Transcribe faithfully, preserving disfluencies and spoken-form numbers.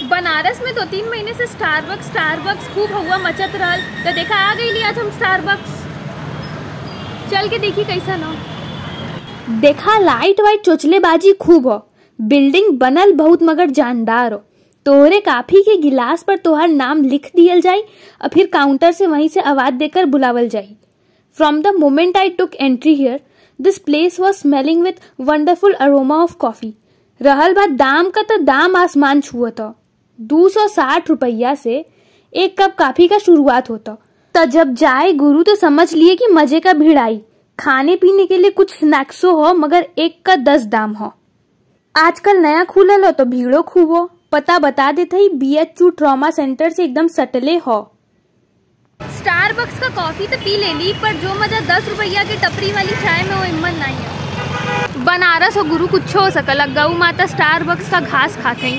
बनारस में दो तीन महीने से स्टारबक्स स्टारबक्स खूब हुआ मचत रहल, तो देखा आ गई आज हम स्टारबक्स। चल के देखी कैसा ना। देखा लाइट वाइट चोचलेबाजी खूब हो, बिल्डिंग बनल बहुत मगर जानदार हो। तोहरे काफी के गिलास पर तोहर नाम लिख दियल जाई और फिर काउंटर से वहीं से आवाज देकर बुलावल जाई। From the moment I took entry here, this place was smelling with wonderful aroma of coffee. रहल बात दाम का तो दाम आसमान छुआ था। दो सौ साठ रुपया से एक कप कॉफी का शुरुआत होता। तो जब जाए गुरु तो समझ लिए कि मजे का भीड़ आई। खाने पीने के लिए कुछ स्नैक्सो हो मगर एक का दस दाम हो। आजकल नया खुलल हो तो भीड़ो खूब हो। पता बता देते ही B H U trauma centre से एकदम सटले हो। स्टारबक्स का कॉफी तो पी ले ली, पर जो मजा दस रुपया की टपरी वाली चाय में वो हिम्मत नहीं है। बनारस हो गुरु कुछ हो सकल, गऊ माता स्टारबक्स का घास खाते हैं।